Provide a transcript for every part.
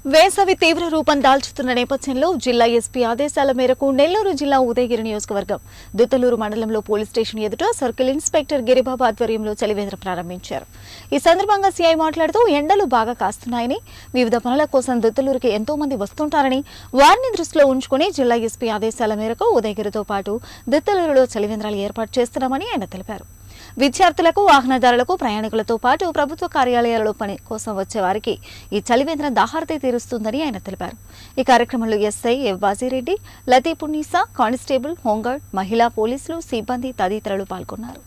వేసవి తీవ్ర రూపం దాల్చుతున్న నేపథ్యంలో జిల్లా ఎస్పీ ఆదేశాల మేరకు నెల్లూరు జిల్లా ఉదయగిరి నియోజకవర్గం దుత్తలూరు మండలంలో పోలీస్ స్టేషన్ ఎదుట సర్కిల్ ఇన్స్పెక్టర్ గిరిబాబు ఆధ్వర్యంలో చలివేంద్రం ప్రారంభించారు. ఈ సందర్భంగా సీఐ మాట్లాడుతూ ఎండలు బాగా కాస్తున్నాయని, వివిధ పనుల కోసం దుత్తలూరుకి ఎంతో మంది వస్తుంటారని, వారిని దృష్టిలో ఉంచుకుని జిల్లా ఎస్పీ ఆదేశాల మేరకు ఉదయగిరితో పాటు దుత్తలూరులో చలివేంద్రాలు ఏర్పాటు చేస్తున్నామని ఆయన తెలిపారు. విద్యార్థులకు, వాహనదారులకు, ప్రయాణికులతో పాటు ప్రభుత్వ కార్యాలయాలలో పని కోసం వచ్చే వారికి ఈ చలివేంద్రం దాహార్తి తీరుస్తుందని ఆయన తెలిపారు. ఈ కార్యక్రమంలో SI F Bajireddy, Latifunnisa, constable, home guard, మహిళా పోలీసులు, సిబ్బంది తదితరులు పాల్గొన్నారు.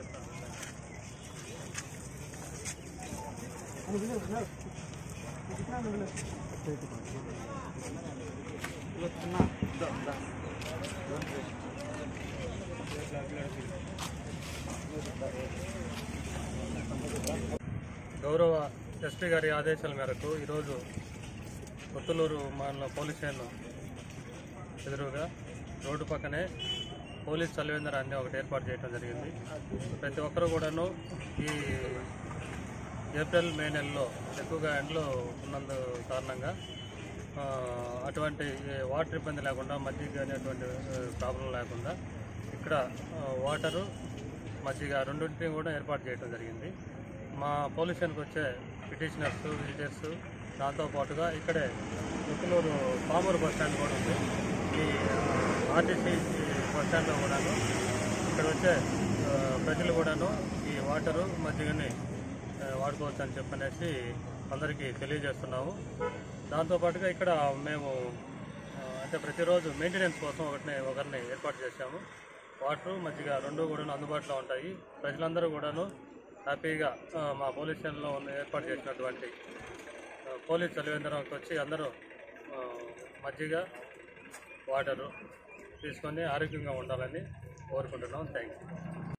గౌరవ ఎస్పీ గారి ఆదేశాల మేరకు ఈరోజు కొత్తలూరు మండల పోలీస్ స్టేషన్ ఎదురుగా రోడ్డు పక్కనే పోలీస్ చలివేంద్రాన్ని ఒకటి ఏర్పాటు చేయడం జరిగింది. ప్రతి ఒక్కరు కూడాను ఈ ఏప్రిల్ మే నెలలో ఎక్కువగా ఎండలు ఉన్నందు కారణంగా అటువంటి వాటర్ ఇబ్బంది లేకుండా, మజ్జిగ కానీ అటువంటి ప్రాబ్లం లేకుండా ఇక్కడ వాటరు, మజ్జిగ రెండింటిని కూడా ఏర్పాటు చేయడం జరిగింది. మా పోలీస్ స్టేషన్కి వచ్చే పిటిషనర్స్, విజిటర్స్, దాంతోపాటుగా ఇక్కడే కొత్తలూరు పామూరు బస్ స్టాండ్ కూడా ఉంది. ఈ ఆర్టీసీ బస్ స్టాండ్లో కూడాను ఇక్కడ వచ్చే ప్రజలు కూడాను ఈ వాటరు, మజ్జిగని వాడుకోవచ్చు అని చెప్పనేసి అందరికీ తెలియజేస్తున్నాము. దాంతోపాటుగా ఇక్కడ మేము అంటే ప్రతిరోజు మెయింటెనెన్స్ కోసం ఒకరిని ఏర్పాటు చేశాము. వాటరు, మజ్జిగ రెండు కూడా అందుబాటులో ఉంటాయి. ప్రజలందరూ కూడాను హ్యాపీగా మా పోలీస్ స్టేషన్లో ఏర్పాటు చేసినటువంటి పోలీస్ చలివేంద్రంకి వచ్చి అందరూ మజ్జిగ, వాటరు తీసుకొని ఆరోగ్యంగా ఉండాలని కోరుకుంటున్నాం. Thank you.